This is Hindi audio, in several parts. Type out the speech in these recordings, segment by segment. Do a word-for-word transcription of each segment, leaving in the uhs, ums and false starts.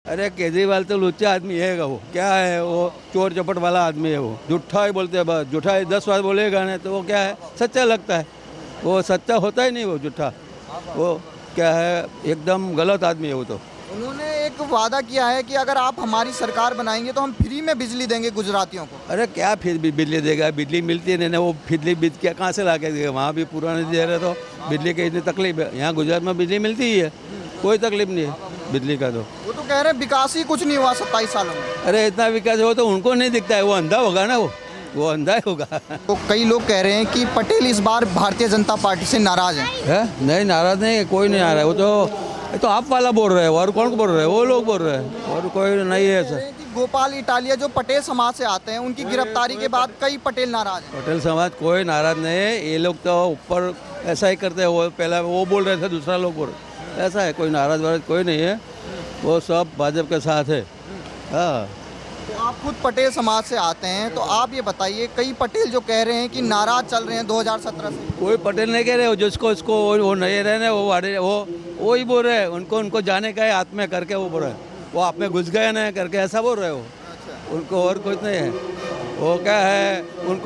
अरे केजरीवाल तो लुच्चा आदमी है वो, क्या है वो, चोर चपट वाला आदमी है वो, झूठा ही बोलते हैं बस, झूठा ही दस बार बोलेगा ना तो वो क्या है, सच्चा लगता है। वो सच्चा होता ही नहीं, वो झूठा, वो क्या है, एकदम गलत आदमी है वो तो। उन्होंने एक वादा किया है कि अगर आप हमारी सरकार बनाएंगे तो हम फ्री में बिजली देंगे गुजरातियों को। अरे क्या फिर भी बिजली देगा, बिजली मिलती है नहीं, वो बिजली बिज क्या कहाँ से ला के देगा, वहाँ भी पूरा नहीं दे रहे तो बिजली की इतनी तकलीफ है। यहाँ गुजरात में बिजली मिलती ही है, कोई तकलीफ नहीं है बिजली का। तो वो तो कह रहे हैं विकास ही कुछ नहीं हुआ सत्ताईस सालों में। अरे इतना विकास हो तो उनको नहीं दिखता है, वो अंधा होगा ना, वो वो अंधा ही होगा। तो कई लोग कह रहे हैं कि पटेल इस बार भारतीय जनता पार्टी से नाराज हैं। है नहीं, नाराज नहीं, कोई नहीं आ रहा है। वो तो ये तो आप वाला बोल रहे हैं, और कौन बोल रहे हैं, वो लोग बोल रहे हैं, और कोई नहीं है ऐसा। गोपाल इटालिया जो पटेल समाज से आते हैं, उनकी गिरफ्तारी के बाद कई पटेल नाराज हैं। पटेल समाज कोई नाराज नहीं है, ये लोग तो ऊपर ऐसा ही करते हैं। वो पहले वो बोल रहे थे, दूसरा लोग बोल रहे, ऐसा है, कोई नाराज वाराज कोई नहीं है, वो सब भाजपा के साथ है। हाँ, तो आप खुद पटेल समाज से आते हैं, तो आप ये बताइए, कई पटेल जो कह रहे हैं कि नाराज चल रहे हैं दो हज़ार सत्रह से। कोई पटेल नहीं कह रहे हो, जिसको इसको वो नहीं रहने, वो वो वो ही बोल रहे हैं, उनको उनको जाने का है हाथ में करके, वो बोल रहे हैं, वो आप में घुस गए ना करके ऐसा बोल रहे हो। उनको और कुछ नहीं है, वो क्या है,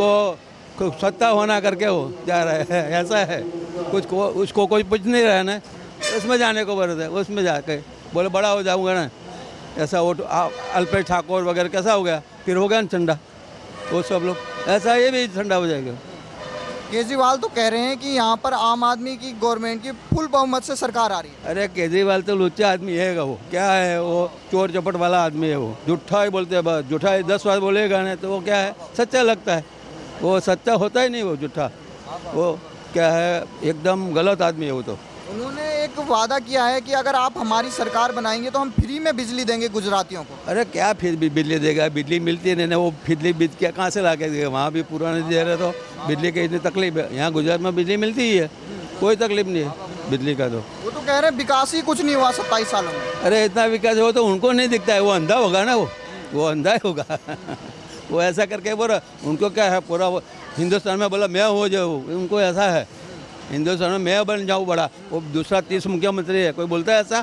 उनको सत्ता होना करके वो जा रहे हैं, ऐसा है। कुछ को उसको कोई पूछ नहीं रहा है ना, उसमें जाने को बोल रहे थे, उसमें जाके बोले बड़ा हो जाऊँगा ना, ऐसा। वो अल्पेश ठाकुर वगैरह कैसा हो गया, फिर हो गया ना ठंडा, वो सब लोग ऐसा, ये भी ठंडा हो जाएगा। केजरीवाल तो कह रहे हैं कि यहाँ पर आम आदमी की गवर्नमेंट की फुल बहुमत से सरकार आ रही है। अरे केजरीवाल तो लुच्चा आदमी है वो, क्या है वो, चोर चपट वाला आदमी है वो, झूठा ही बोलते हैं बस, झूठा ही दस बार बोलेगा ना तो वो क्या है, सच्चा लगता है। वो सच्चा होता ही नहीं, वो झूठा, वो क्या है, एकदम गलत आदमी है वो तो। उन्होंने एक वादा किया है कि अगर आप हमारी सरकार बनाएंगे तो हम फ्री में बिजली देंगे गुजरातियों को। अरे क्या फिर भी बिजली देगा, बिजली मिलती है नहीं, वो बिजली बिज क्या कहाँ से ला के देगा, वहाँ भी पूरा नहीं दे रहे तो बिजली की इतनी तकलीफ है। यहाँ गुजरात में बिजली मिलती ही है, कोई तकलीफ नहीं है बिजली का। तो वो तो कह रहे हैं विकास ही कुछ नहीं हुआ सत्ताईस सालों में। अरे इतना विकास हो तो उनको नहीं दिखता है, वो अंधा होगा ना, वो वो अंधा ही होगा। वो ऐसा करके बोला, उनको क्या है, पूरा हिंदुस्तान में बोला मैं हो जाऊँ, उनको ऐसा है, हिंदुस्तान में मैं बन जाऊँ बड़ा। वो दूसरा तीस मुख्यमंत्री है, कोई बोलता है ऐसा,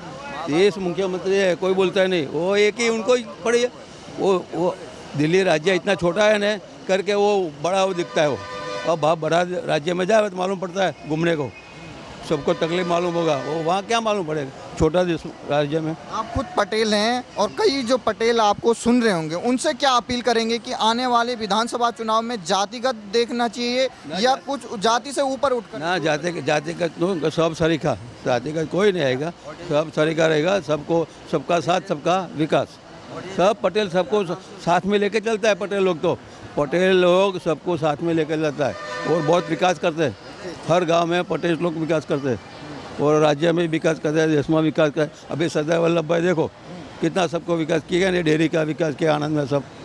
तीस मुख्यमंत्री है, कोई बोलता है नहीं, वो एक ही उनको ही पड़ी है। वो वो दिल्ली राज्य इतना छोटा है ना करके वो बड़ा वो दिखता है वो, और बहुत बड़ा राज्य में जाए तो मालूम पड़ता है घूमने को, सबको तकलीफ मालूम होगा, वो वहाँ क्या मालूम पड़ेगा छोटा देश राज्य में। आप खुद पटेल हैं और कई जो पटेल आपको सुन रहे होंगे, उनसे क्या अपील करेंगे कि आने वाले विधानसभा चुनाव में जातिगत देखना चाहिए या कुछ जाति से ऊपर उठकर? ना, जाति जातिगत तो सब सरीखा, जातिगत कोई नहीं आएगा, सब सरीखा रहेगा, सबको सबका साथ सबका विकास, सब पटेल सबको साथ में लेके चलता है। पटेल लोग तो पटेल लोग सबको साथ में लेकर चलता है और बहुत विकास करते हैं। हर गांव में पटेल लोग विकास करते हैं और राज्य में विकास करते हैं, देश में विकास कर। अभी सरदार वल्लभ भाई देखो कितना सबको विकास किया, नहीं डेयरी का विकास किया, आनंद में सब।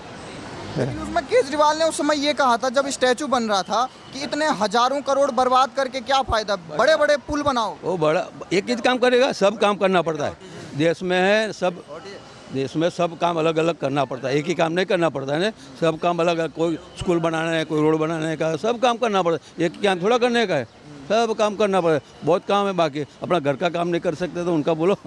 उसमें केजरीवाल ने उस समय ये कहा था जब स्टैचू बन रहा था कि इतने हजारों करोड़ बर्बाद करके क्या फायदा, बड़े बड़े पुल बनाओ। वो बड़ा एक ही काम करेगा, सब काम करना पड़ता है देश में है, सब देश में सब काम अलग अलग करना पड़ता है, एक ही काम नहीं करना पड़ता है ना, सब काम अलग अलग, कोई स्कूल बनाना है, कोई रोड बनाने का, सब काम करना पड़ता है, एक ही काम थोड़ा करने का है, सब काम करना पड़ता है। बहुत काम है बाकी, अपना घर का काम नहीं कर सकते तो उनका बोलो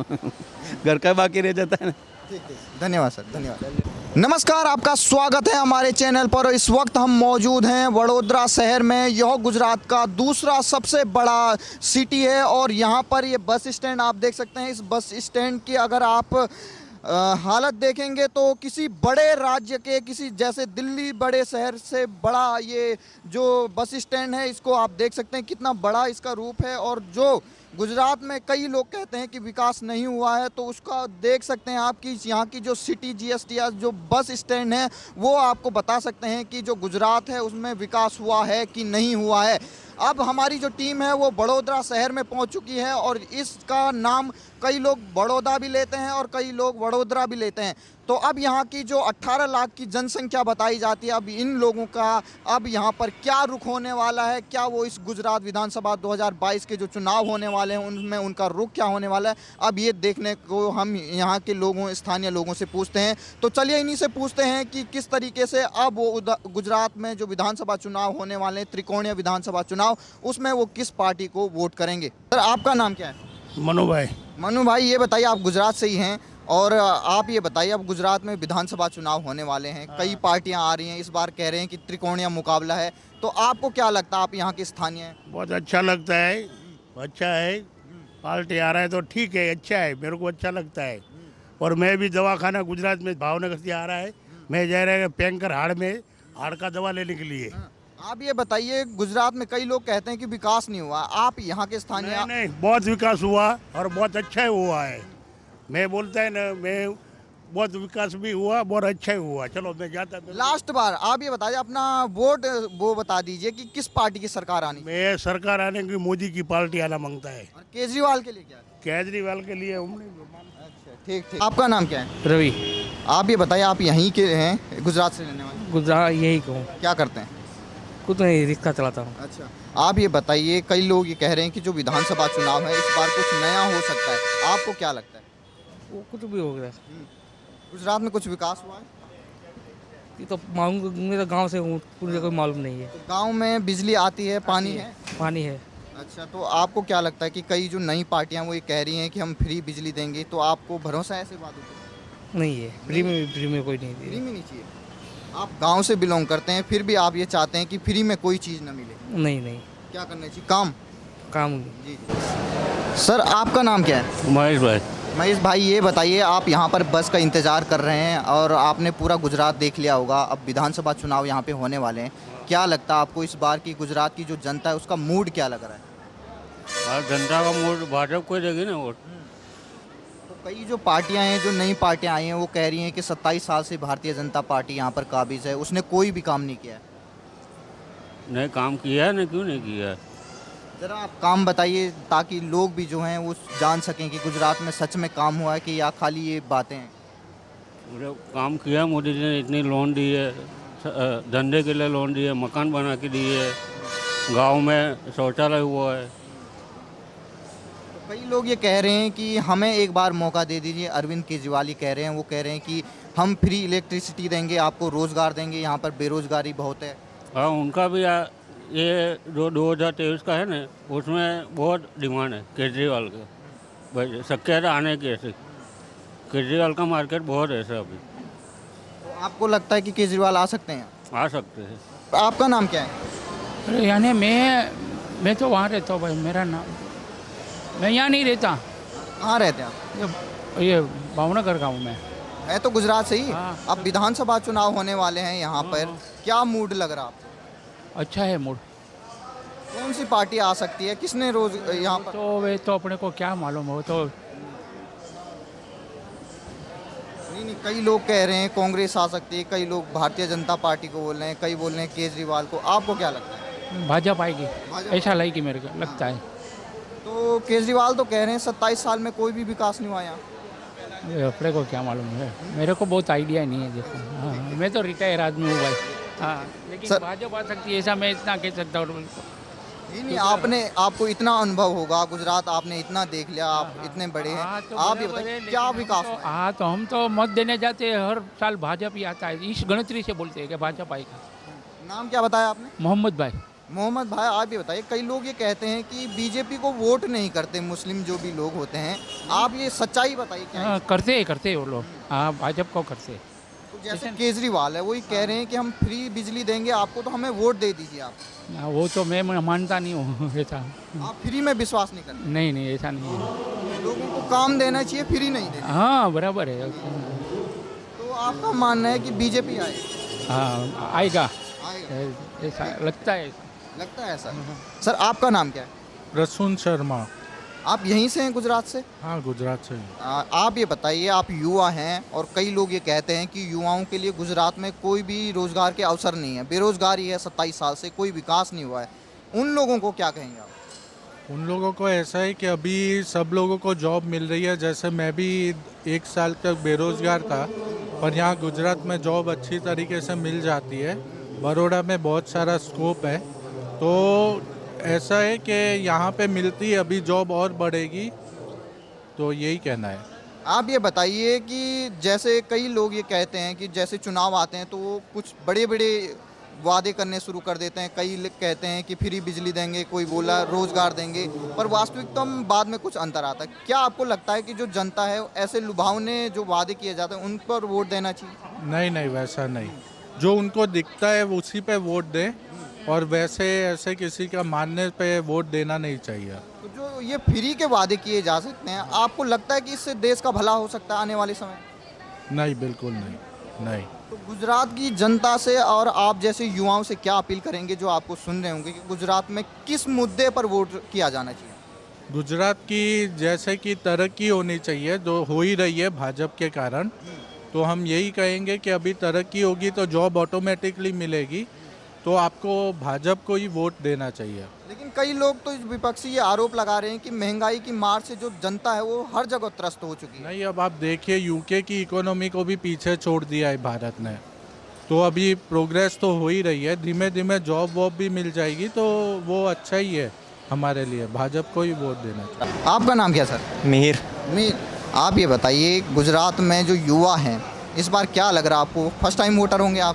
घर का बाकी रह जाता है ना। धन्यवाद सर, धन्यवाद। नमस्कार, आपका स्वागत है हमारे चैनल पर। इस वक्त हम मौजूद हैं वडोदरा शहर में। यह गुजरात का दूसरा सबसे बड़ा सिटी है और यहाँ पर ये बस स्टैंड आप देख सकते हैं। इस बस स्टैंड की अगर आप आ, हालत देखेंगे तो किसी बड़े राज्य के, किसी जैसे दिल्ली बड़े शहर से बड़ा ये जो बस स्टैंड है, इसको आप देख सकते हैं कितना बड़ा इसका रूप है। और जो गुजरात में कई लोग कहते हैं कि विकास नहीं हुआ है, तो उसका देख सकते हैं आप कि यहाँ की जो सिटी जीएसटी या जो बस स्टैंड है वो आपको बता सकते हैं कि जो गुजरात है उसमें विकास हुआ है कि नहीं हुआ है। अब हमारी जो टीम है वो बड़ोदरा शहर में पहुंच चुकी है और इसका नाम कई लोग बड़ौदा भी लेते हैं और कई लोग वडोदरा भी लेते हैं। तो अब यहाँ की जो अठारह लाख की जनसंख्या बताई जाती है, अब इन लोगों का अब यहाँ पर क्या रुख होने वाला है, क्या वो इस गुजरात विधानसभा दो हज़ार बाईस के जो चुनाव होने वाले हैं उनमें उनका रुख क्या होने वाला है, अब ये देखने को हम यहाँ के लोगों, स्थानीय लोगों से पूछते हैं। तो चलिए इन्हीं से पूछते हैं कि किस तरीके से अब वो गुजरात में जो विधानसभा चुनाव होने वाले हैं, त्रिकोणीय विधानसभा चुनाव, उसमें वो किस पार्टी को वोट करेंगे। सर, आपका नाम क्या है? मनु भाई। मनु भाई, ये बताइए, आप गुजरात से ही हैं और आप ये बताइए, अब गुजरात में विधानसभा चुनाव होने वाले हैं, कई पार्टियां आ रही हैं, इस बार कह रहे हैं कि त्रिकोणीय मुकाबला है, तो आपको क्या लगता है, आप यहाँ के स्थानीय हैं? बहुत अच्छा लगता है, अच्छा है। पार्टी आ रहा है तो ठीक है, अच्छा है, मेरे को अच्छा लगता है। और मैं भी दवाखाना गुजरात में भावनगर से आ रहा है, मैं जा रहा है पैंकर हाड़ में हाड़ का दवा लेने के लिए। आप ये बताइए, गुजरात में कई लोग कहते हैं कि विकास नहीं हुआ, आप यहाँ के स्थानीय? नहीं, नहीं, बहुत विकास हुआ और बहुत अच्छा हुआ है। मैं बोलता है ना, मैं बहुत विकास भी हुआ, बहुत अच्छा ही हुआ। चलो मैं जाता हूं। लास्ट बार आप ये बताइए, अपना वोट वो बता दीजिए कि किस पार्टी की सरकार आनी? मैं सरकार आने की मोदी की पार्टी आना मांगता है। और केजरीवाल के लिए क्या? केजरीवाल के लिए हम नहीं। अच्छा, ठीक ठीक। आपका नाम क्या है? रवि। आप ये बताइए, आप यहीं के हैं, गुजरात से रहने वाले? गुजरात यही कहूँ, क्या करते हैं? कुछ नहीं, रिक्शा चलाता हूँ। अच्छा, आप ये बताइए, कई लोग ये कह रहे हैं कि जो विधानसभा चुनाव है इस बार कुछ नया हो सकता है, आपको क्या लगता है? वो कुछ भी हो गया, गुजरात में कुछ विकास हुआ है? ये तो मालूम, मेरा गांव से हूँ, पूरी जगह मालूम नहीं है। तो गांव में बिजली आती है, पानी है? पानी है। अच्छा, तो आपको क्या लगता है कि कई जो नई पार्टियां वो ये कह रही हैं कि हम फ्री बिजली देंगे, तो आपको भरोसा है ऐसे बातों पर? नहीं है, फ्री में फ्री में कोई नहीं फ्री दे। में नहीं चाहिए। आप गांव से बिलोंग करते हैं, फिर भी आप ये चाहते हैं कि फ्री में कोई चीज़ ना मिले? नहीं नहीं, क्या करना चाहिए? काम काम। जी। सर, आपका नाम क्या है? महेश भाई, महेश भाई, ये बताइए, आप यहाँ पर बस का इंतज़ार कर रहे हैं और आपने पूरा गुजरात देख लिया होगा, अब विधानसभा चुनाव यहाँ पे होने वाले हैं, क्या लगता है आपको इस बार की गुजरात की जो जनता है उसका मूड क्या लग रहा है? जनता का मूड भाजपा को देगी ना वोट। तो कई जो पार्टियां हैं, जो नई पार्टियां आई हैं, वो कह रही हैं कि सत्ताईस साल से भारतीय जनता पार्टी यहाँ पर काबिज है, उसने कोई भी काम नहीं किया है। नहीं काम किया है ना, क्यों नहीं किया है? ज़रा आप काम बताइए ताकि लोग भी जो हैं वो जान सकें कि गुजरात में सच में काम हुआ है कि या खाली ये बातें हैं। पूरे काम किया, मोदी जी ने इतनी लोन दी है, धंधे के लिए लोन दी है, मकान बना के दिए है, गांव में शौचालय हुआ है। तो कई लोग ये कह रहे हैं कि हमें एक बार मौका दे दीजिए, अरविंद केजरीवाल ही कह रहे हैं, वो कह रहे हैं कि हम फ्री इलेक्ट्रिसिटी देंगे, आपको रोज़गार देंगे, यहाँ पर बेरोज़गारी बहुत है। हाँ, उनका भी आ, ये जो दो हज़ार तेईस का है ना, उसमें बहुत डिमांड है केजरीवाल का, भाई शक्य आने की ऐसे। केजरीवाल का मार्केट बहुत है ऐसा अभी। तो आपको लगता है कि केजरीवाल आ सकते हैं? आ सकते हैं। आपका नाम क्या है? अरे यानी मैं मैं तो वहाँ रहता हूँ भाई, मेरा नाम, मैं यहाँ नहीं रहता, कहाँ रहते हैं आप? ये ये भावनगर गाँव में। मैं तो गुजरात से ही। हाँ। अब विधानसभा चुनाव होने वाले हैं यहाँ पर, क्या मूड लग रहा है आपको? अच्छा है मूड। कौन सी पार्टी आ सकती है, किसने रोज यहाँ पर? तो वे तो अपने को क्या मालूम हो, तो नहीं नहीं, कई लोग कह रहे हैं कांग्रेस आ सकती है, कई लोग भारतीय जनता पार्टी को बोल रहे हैं, कई बोल रहे हैं केजरीवाल को, आपको क्या लगता है? भाजपा आएगी, भाजपा? ऐसा लगेगी मेरे को लगता है। तो केजरीवाल तो कह रहे हैं सत्ताईस साल में कोई भी विकास नहीं हुआ यहाँ। ये अपने को क्या मालूम है, मेरे को बहुत आइडिया नहीं है। देखो हाँ, मैं तो रिटायर आदमी हूँ भाई। हाँ, लेकिन सर- भाजपा आ सकती है ऐसा मैं इतना कह सकता हूँ। नहीं नहीं, आपने आपको इतना अनुभव होगा, गुजरात आपने इतना देख लिया, आप इतने बड़े हैं, हाँ, तो आप ये बराबर है, बताइए लेकिन क्या हम विकास तो- हुआ है? हाँ, तो हम तो मत देने जाते हैं, हर साल भाजपा ही आता है, इस गणतरी से बोलते हैं कि भाजपा आएगा। नाम क्या बताया आपने? मोहम्मद भाई। मोहम्मद भाई, आप ये बताइए, कई लोग ये कहते हैं कि बीजेपी को वोट नहीं करते मुस्लिम जो भी लोग होते हैं, आप ये सच्चाई बताइए क्या है? हाँ, करते हैं करते हैं वो लोग, हाँ भाजपा को करते हैं। तो जैसे केजरीवाल है, वही कह रहे हैं कि हम फ्री बिजली देंगे आपको, तो हमें वोट दे दीजिए आप। हाँ, वो तो मैं मानता नहीं हूँ ऐसा। आप फ्री में विश्वास नहीं करते? नहीं नहीं, ऐसा नहीं है। लोगों को काम देना चाहिए, फ्री नहीं देना। हाँ बराबर है। तो आपका मानना है कि बीजेपी आए? हाँ आएगा, आएगा, ऐसा लगता है। लगता है ऐसा। सर, आपका नाम क्या है? प्रसून शर्मा। आप यहीं से हैं, गुजरात से? हाँ, गुजरात से ही। आ, आप ये बताइए, आप युवा हैं और कई लोग ये कहते हैं कि युवाओं के लिए गुजरात में कोई भी रोज़गार के अवसर नहीं है, बेरोज़गारी है, सत्ताईस साल से कोई विकास नहीं हुआ है, उन लोगों को क्या कहेंगे आप? उन लोगों को ऐसा है कि अभी सब लोगों को जॉब मिल रही है, जैसे मैं भी एक साल तक बेरोज़गार था, पर यहाँ गुजरात में जॉब अच्छी तरीके से मिल जाती है, बड़ौदा में बहुत सारा स्कोप है, तो ऐसा है कि यहाँ पे मिलती है, अभी जॉब और बढ़ेगी, तो यही कहना है। आप ये बताइए कि जैसे कई लोग ये कहते हैं कि जैसे चुनाव आते हैं तो वो कुछ बड़े बड़े वादे करने शुरू कर देते हैं। कई लोग कहते हैं कि फ्री बिजली देंगे, कोई बोला रोजगार देंगे, पर वास्तविकता में बाद में कुछ अंतर आता है। क्या आपको लगता है कि जो जनता है ऐसे लुभावने जो वादे किए जाते हैं उन पर वोट देना चाहिए? नहीं नहीं, वैसा नहीं। जो उनको दिखता है उसी पे वोट दें, और वैसे ऐसे किसी का मानने पे वोट देना नहीं चाहिए। तो जो ये फ्री के वादे किए जा सकते हैं, आपको लगता है कि इससे देश का भला हो सकता है आने वाले समय? नहीं, बिल्कुल नहीं, नहीं। तो गुजरात की जनता से और आप जैसे युवाओं से क्या अपील करेंगे जो आपको सुन रहे होंगे कि गुजरात में किस मुद्दे पर वोट किया जाना चाहिए? गुजरात की जैसे कि तरक्की होनी चाहिए, जो हो ही रही है भाजपा के कारण, तो हम यही कहेंगे कि अभी तरक्की होगी तो जॉब ऑटोमेटिकली मिलेगी, तो आपको भाजपा को ही वोट देना चाहिए। लेकिन कई लोग तो विपक्षी ये आरोप लगा रहे हैं कि महंगाई की मार से जो जनता है वो हर जगह त्रस्त हो चुकी है। नहीं, अब आप देखिए यूके की इकोनॉमी को भी पीछे छोड़ दिया है भारत ने, तो अभी प्रोग्रेस तो हो ही रही है। धीमे धीमे जॉब वॉब भी मिल जाएगी, तो वो अच्छा ही है हमारे लिए। भाजपा को ही वोट देना चाहिए। आपका नाम क्या सर? मिहिर। मीर, आप ये बताइए गुजरात में जो युवा हैं इस बार क्या लग रहा है आपको? फर्स्ट टाइम वोटर होंगे आप?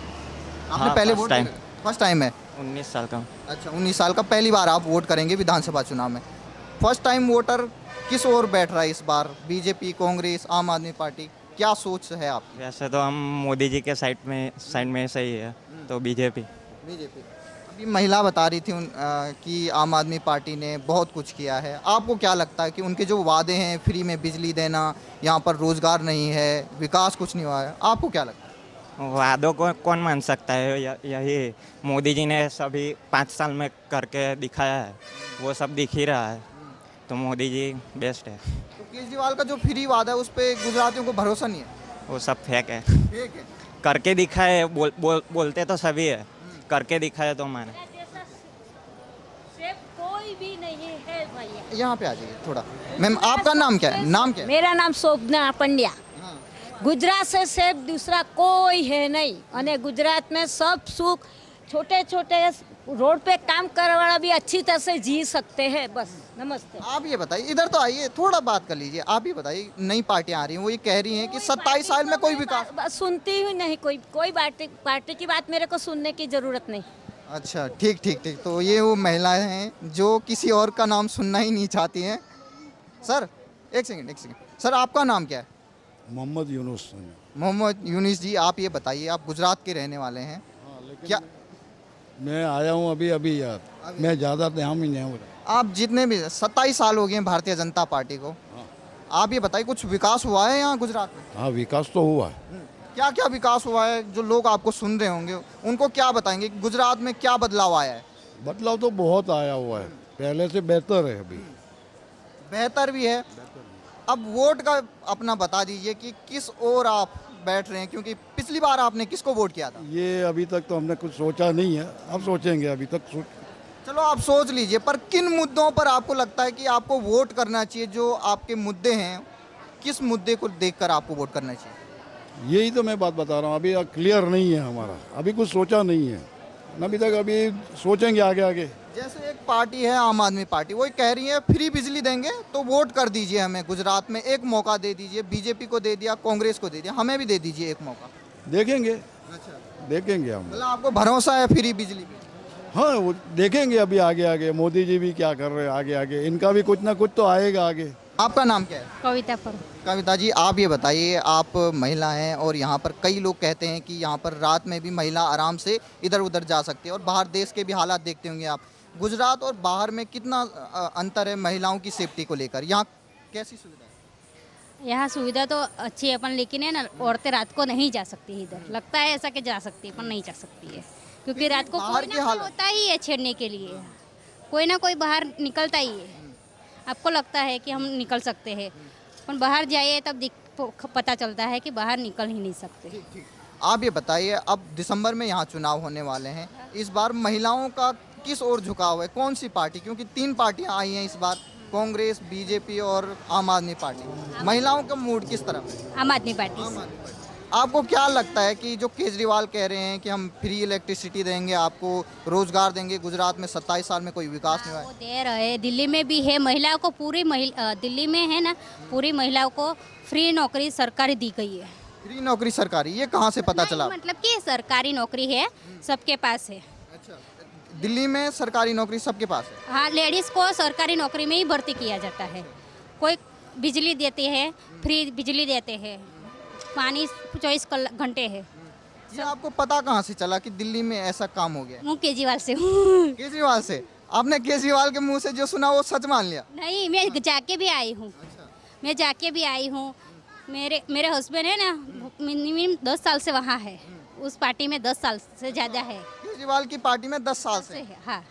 आपने हाँ, पहले first vote time। First time है? उन्नीस साल का हूँ। अच्छा, उन्नीस साल का पहली बार आप वोट करेंगे विधानसभा चुनाव में। फर्स्ट टाइम वोटर किस ओर बैठ रहा है इस बार? बीजेपी, कांग्रेस, आम आदमी पार्टी, क्या सोच है आप? वैसे तो हम मोदी जी के साइड में साइड में सही है, तो बीजेपी। बीजेपी। अभी महिला बता रही थी उन, आ, कि आम आदमी पार्टी ने बहुत कुछ किया है। आपको क्या लगता है कि उनके जो वादे हैं, फ्री में बिजली देना, यहाँ पर रोजगार नहीं है, विकास कुछ नहीं हुआ है, आपको क्या लगता है? वादों को कौन मान सकता है? य- यही मोदी जी ने सभी पाँच साल में करके दिखाया है, वो सब दिख ही रहा है, तो मोदी जी बेस्ट है। तो केजरीवाल का जो फ्री वादा है उस पर गुजरातियों को भरोसा नहीं है? वो सब फेक है। ठीक है। करके दिखाए, बोल, बोल, बोलते तो सभी है, करके दिखाए तो माने। सिर्फ कोई भी नहीं है भैया। यहाँ पे आ जाइए थोड़ा। मैम, आपका नाम क्या है? नाम क्या है? मेरा नाम शोभना पंड्या। गुजरात से सिर्फ दूसरा कोई है नहीं, અને गुजरात में सब सुख, छोटे छोटे रोड पे काम करने वाला भी अच्छी तरह से जी सकते हैं। बस, नमस्ते। आप ये बताइए, इधर तो आइए, थोड़ा बात कर लीजिए। आप ये बताइए, नई पार्टियां आ रही हैं, वो ये कह रही हैं कि सत्ताईस साल में कोई विकास। बस सुनती ही नहीं, कोई कोई पार्टी पार्टी की बात मेरे को सुनने की जरूरत नहीं। अच्छा, ठीक ठीक ठीक। तो ये वो महिलाएं हैं जो किसी और का नाम सुनना ही नहीं चाहती हैं। सर एक सेकंड एक सेकंड सर, आपका नाम क्या है? मोहम्मद यूनुस। मोहम्मद यूनिस जी, आप ये बताइए, आप गुजरात के रहने वाले हैं, क्या मैं आया हूँ अभी अभी यार, मैं ज़्यादा ध्यान ही नहीं हूँ। आप जितने भी सत्ताईस साल हो गए हैं भारतीय जनता पार्टी को, आप ये बताइए कुछ विकास हुआ है यहाँ गुजरात में? हाँ, विकास तो हुआ है। क्या क्या विकास हुआ है? जो लोग आपको सुन रहे होंगे उनको क्या बताएंगे कि गुजरात में क्या बदलाव आया है? बदलाव तो बहुत आया हुआ है, पहले से बेहतर है अभी। बेहतर भी है। अब वोट का अपना बता दीजिए कि किस ओर आप बैठ रहे हैं, क्योंकि पिछली बार आपने किसको वोट किया था? ये अभी तक तो हमने कुछ सोचा नहीं है, अब सोचेंगे। अभी तक सोच चलो आप सोच लीजिए, पर किन मुद्दों पर आपको लगता है कि आपको वोट करना चाहिए? जो आपके मुद्दे हैं, किस मुद्दे को देखकर आपको वोट करना चाहिए? यही तो मैं बात बता रहा हूँ, अभी क्लियर नहीं है हमारा, अभी कुछ सोचा नहीं है अभी तक, अभी सोचेंगे आगे आगे। जैसे एक पार्टी है आम आदमी पार्टी, वो कह रही है फ्री बिजली देंगे तो वोट कर दीजिए हमें, गुजरात में एक मौका दे दीजिए। बीजेपी को दे दिया, कांग्रेस को दे दिया, हमें भी दे दीजिए एक मौका। देखेंगे। अच्छा, देखेंगे हम। मतलब आपको भरोसा है फ्री बिजली पे? हाँ, वो देखेंगे अभी आगे आगे, मोदी जी भी क्या कर रहे हैं आगे आगे, इनका भी कुछ ना कुछ तो आएगा आगे। आपका नाम क्या है? कविता पर। कविता जी, आप ये बताइए, आप महिला हैं और यहाँ पर कई लोग कहते हैं कि यहाँ पर रात में भी महिला आराम से इधर उधर जा सकती है, और बाहर देश के भी हालात देखते होंगे आप। गुजरात और बाहर में कितना अ, अंतर है महिलाओं की सेफ्टी को लेकर? यहाँ कैसी सुविधा है? यहाँ सुविधा तो अच्छी है, अपन लेकिन है ना, औरतें रात को नहीं जा सकती इधर। लगता है ऐसा कि जा सकती है, पर नहीं जा सकती है, क्योंकि रात को बाहर कोई की ना कोई हालत- होता ही है छेड़ने के लिए, कोई ना कोई बाहर निकलता ही है। आपको लगता है कि हम निकल सकते हैं, पर बाहर जाइए तब दिख- पता चलता है कि बाहर निकल ही नहीं सकते। आप ये बताइए, अब दिसंबर में यहाँ चुनाव होने वाले हैं, इस बार महिलाओं का किस ओर झुकाव है? कौन सी पार्टी, क्योंकि तीन पार्टियां आई हैं इस बार, कांग्रेस, बीजेपी और आम आदमी पार्टी, महिलाओं का मूड किस तरफ है? आम आदमी पार्टी से। आपको क्या लगता है कि जो केजरीवाल कह रहे हैं कि हम फ्री इलेक्ट्रिसिटी देंगे, आपको रोजगार देंगे, गुजरात में सत्ताईस साल में कोई विकास नहीं हुआ वो है? दे रहे, दिल्ली में भी है, महिलाओं को पूरी महिला दिल्ली में है ना, पूरी महिलाओं को फ्री नौकरी सरकारी दी गई है। फ्री नौकरी सरकारी, ये कहाँ से पता चला? मतलब कि सरकारी नौकरी है, सबके पास है। अच्छा, दिल्ली में सरकारी नौकरी सबके पास है? हाँ, लेडीज़ को सरकारी नौकरी में ही भर्ती किया जाता है। कोई बिजली देते हैं, फ्री बिजली देते हैं, पानी चौबीस घंटे है। ये आपको पता कहाँ से चला कि दिल्ली में ऐसा काम हो गया? मैं केजरीवाल से हूँ। केजरीवाल से? आपने केजरीवाल के मुंह से जो सुना वो सच मान लिया? नहीं, मैं जाके भी आई हूँ। मैं जाके भी आई हूँ। मेरे मेरे हस्बैंड है ना, मिनिमम दस साल से वहाँ है, उस पार्टी में दस साल से ज़्यादा है। केजरीवाल की पार्टी में दस साल से? हाँ।